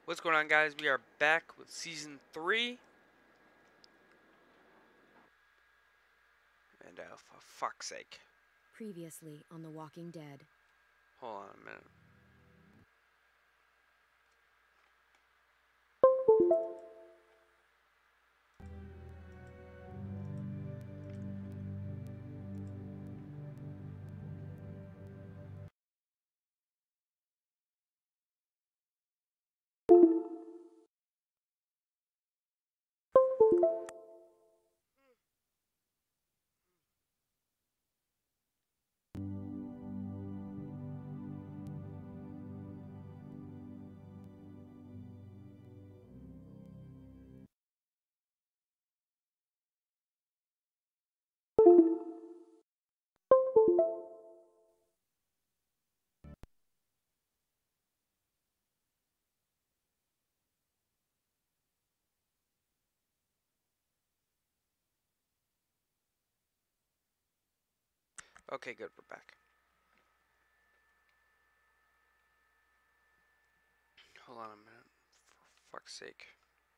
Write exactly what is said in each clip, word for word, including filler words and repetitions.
What's going on, guys? We are back with season three. And uh, for fuck's sake. Previously on The Walking Dead. Hold on a minute. Okay, good, we're back. Hold on a minute. For fuck's sake.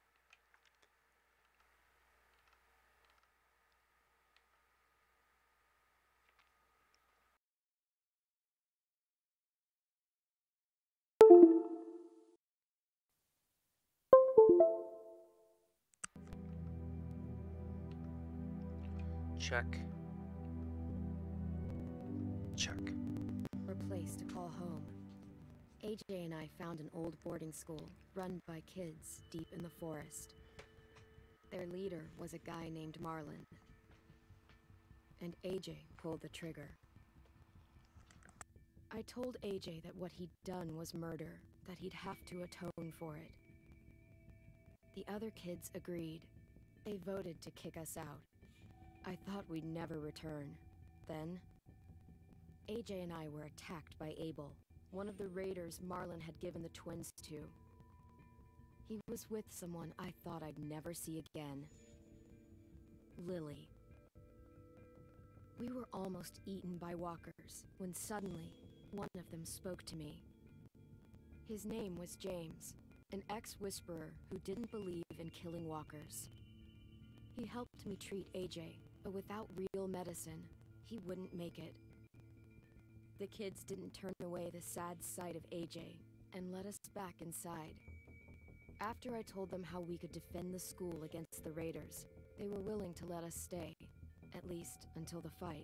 Check. Check. Or place to call home. A J and I found an old boarding school run by kids deep in the forest. Their leader was a guy named Marlon. And A J pulled the trigger. I told A J that what he'd done was murder, that he'd have to atone for it. The other kids agreed. They voted to kick us out. I thought we'd never return. Then, A J and I were attacked by Abel, one of the raiders Marlon had given the twins to. He was with someone I thought I'd never see again. Lily. We were almost eaten by walkers, when suddenly, one of them spoke to me. His name was James, an ex-whisperer who didn't believe in killing walkers. He helped me treat A J, but without real medicine, he wouldn't make it. The kids didn't turn away the sad sight of A J, and let us back inside. After I told them how we could defend the school against the raiders, they were willing to let us stay, at least until the fight.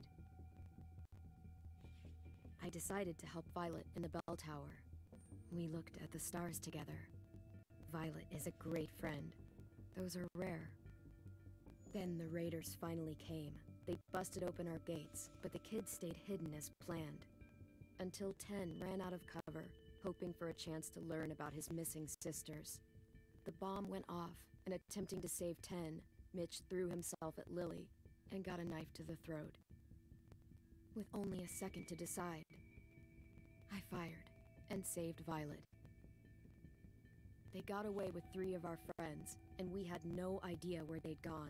I decided to help Violet in the bell tower. We looked at the stars together. Violet is a great friend. Those are rare. Then the raiders finally came. They busted open our gates, but the kids stayed hidden as planned. Until Ten ran out of cover, hoping for a chance to learn about his missing sisters. The bomb went off, and attempting to save Ten, Mitch threw himself at Lily and got a knife to the throat. With only a second to decide, I fired and saved Violet. They got away with three of our friends, and we had no idea where they'd gone.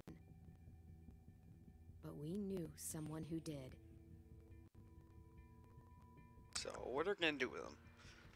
But we knew someone who did. So, what are we gonna do with them?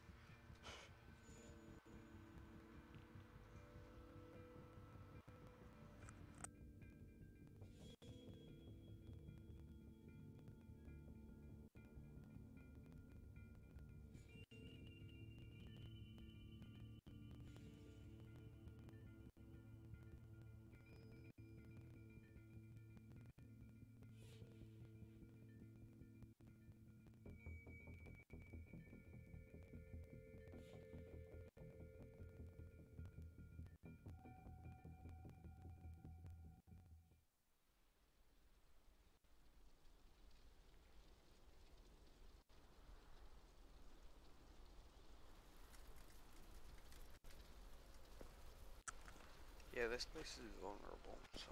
Yeah, this place is vulnerable, so.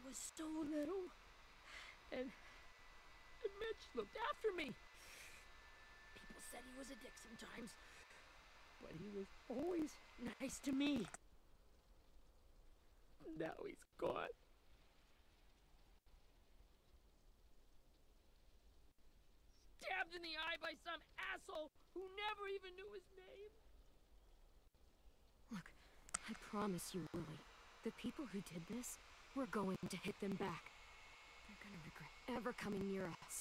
was so little, and, and Mitch looked after me. People said he was a dick sometimes, but he was always nice to me. Now he's gone. Stabbed in the eye by some asshole who never even knew his name. Look, I promise you, Willie, the people who did this, we're going to hit them back. They're gonna regret ever coming near us.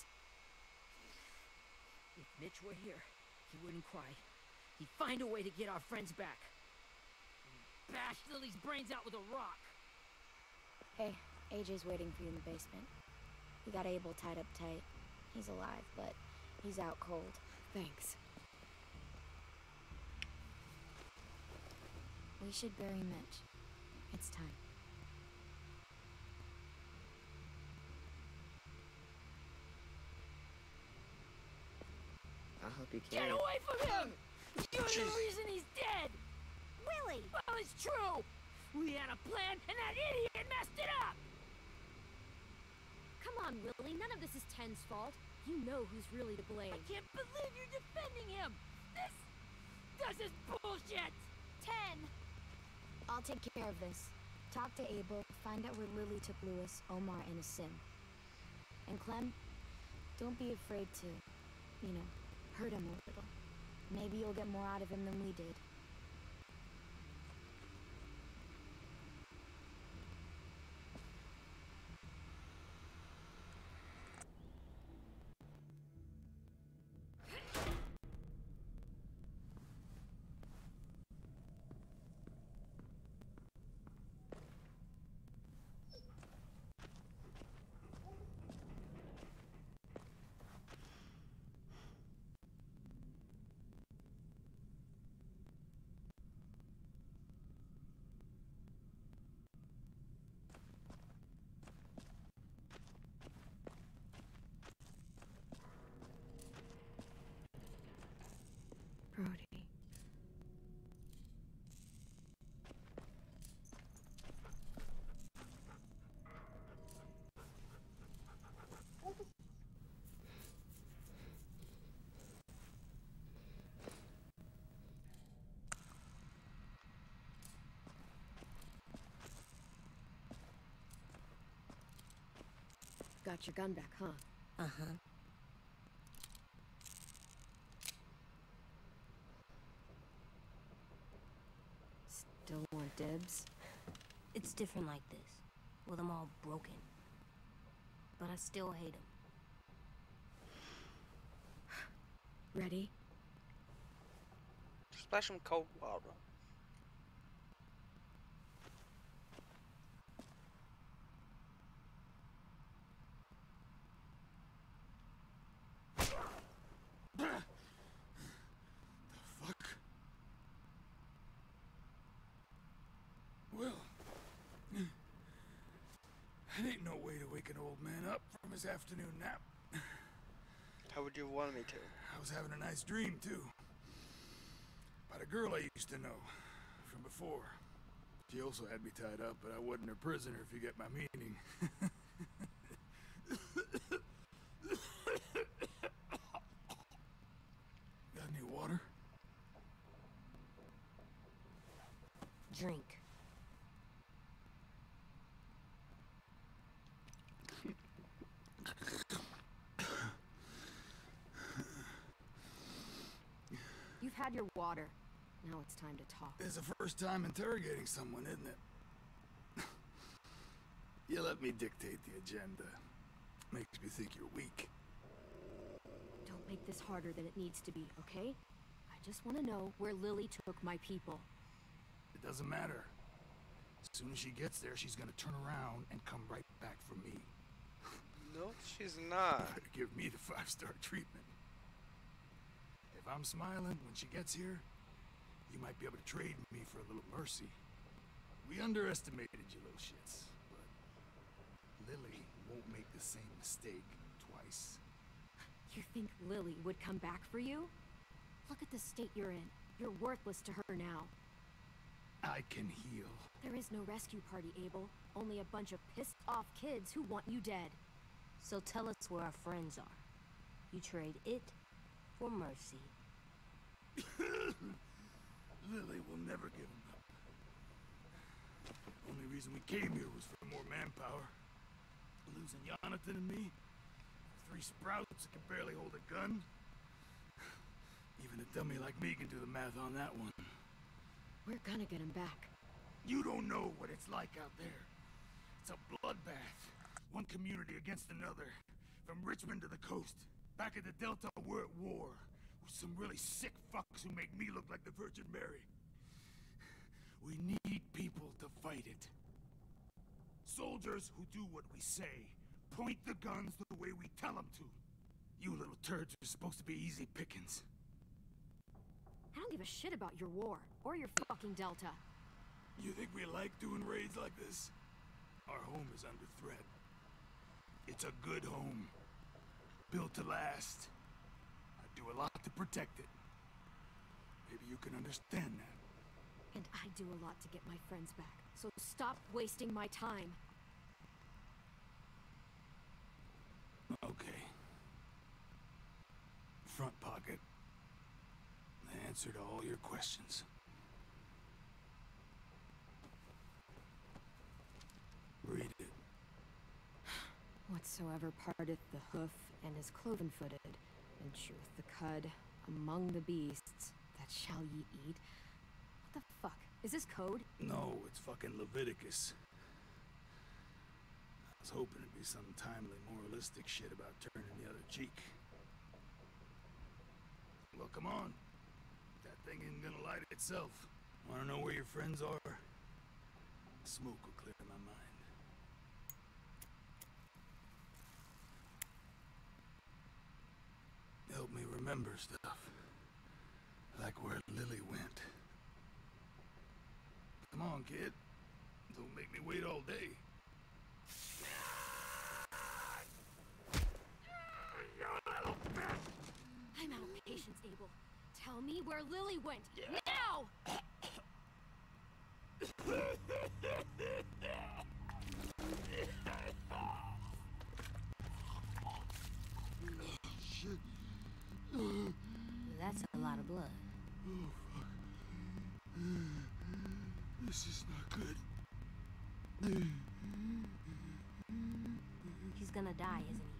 If Mitch were here, he wouldn't cry. He'd find a way to get our friends back. And bash Lily's brains out with a rock. Hey, A J's waiting for you in the basement. We got Abel tied up tight. He's alive, but he's out cold. Thanks. We should bury Mitch. It's time. I hope you can. Get away from him! You're the reason he's dead! Willie! Well, it's true! We had a plan, and that idiot messed it up! Come on, Willie, none of this is Ten's fault. You know who's really to blame. I can't believe you're defending him! This... this is bullshit! Ten! I'll take care of this. Talk to Abel, find out where Lily took Lewis, Omar, and Asim. And Clem, don't be afraid to, you know, hurt him a little. Maybe you'll get more out of him than we did. Brody. Got your gun back, huh? Uh-huh. Still want dibs? It's different like this, with them all broken. But I still hate them. Ready? Splash some cold water. Fuck. Well, that ain't no way to wake an old man up from his afternoon nap. How would you want me to? I was having a nice dream, too. About a girl I used to know from before. She also had me tied up, but I wasn't her prisoner, if you get my meaning. Got any water? Drink. You've had your water. Now it's time to talk. It's the first time interrogating someone, isn't it? You let me dictate the agenda. Makes me think you're weak. Don't make this harder than it needs to be, okay? I just want to know where Lily took my people. It doesn't matter. As soon as she gets there, she's gonna turn around and come right back for me. No, she's not. Better give me the five-star treatment. If I'm smiling when she gets here, you might be able to trade me for a little mercy. We underestimated you little shits, but Lily won't make the same mistake twice. You think Lily would come back for you? Look at the state you're in. You're worthless to her now. I can heal. There is no rescue party, Abel. Only a bunch of pissed-off kids who want you dead. So tell us where our friends are. You trade it for mercy. Lily will never give him up. Only reason we came here was for more manpower. Losing Jonathan and me, three sprouts that can barely hold a gun. Even a dummy like me can do the math on that one. We're gonna get him back. You don't know what it's like out there. It's a bloodbath. One community against another. From Richmond to the coast. Back at the Delta, we're at war. With some really sick fucks who make me look like the Virgin Mary. We need people to fight it. Soldiers who do what we say. Point the guns the way we tell them to. You little turds are supposed to be easy pickings. I don't give a shit about your war, or your fucking Delta. You think we like doing raids like this? Our home is under threat. It's a good home. Built to last. I do a lot to protect it. Maybe you can understand that. And I do a lot to get my friends back. So stop wasting my time. Okay. Front pocket. The answer to all your questions. Read it. Whatsoever parteth the hoof and is cloven-footed, and cheweth the cud among the beasts, that shall ye eat. What the fuck? Is this code? No, it's fucking Leviticus. I was hoping it'd be some timely, moralistic shit about turning the other cheek. Well, come on. That thing isn't gonna light itself. Wanna know where your friends are? Smoke will clear my mind. Help me remember stuff. Like where Lily went. Come on, kid. Don't make me wait all day. I'm out of patience, Abel. Tell me where Lily went. Now! Shit. That's a lot of blood. Oh, fuck. This is not good. He's gonna die, isn't he?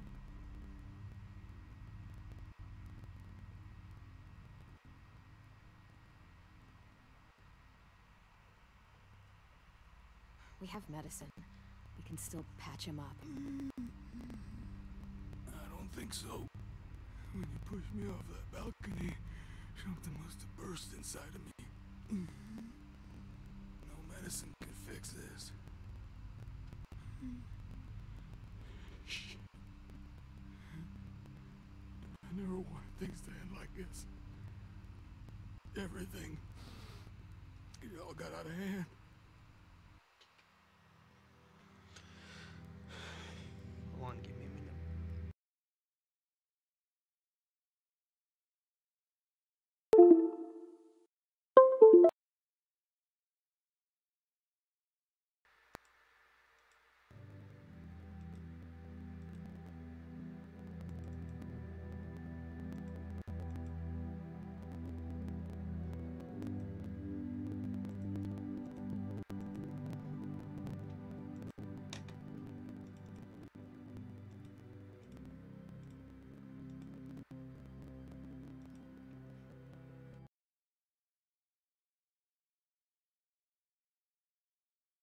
We have medicine. We can still patch him up. I don't think so. When you pushed me off that balcony, something must have burst inside of me. No medicine can fix this. Shit. I never wanted things to end like this. Everything. It all got out of hand.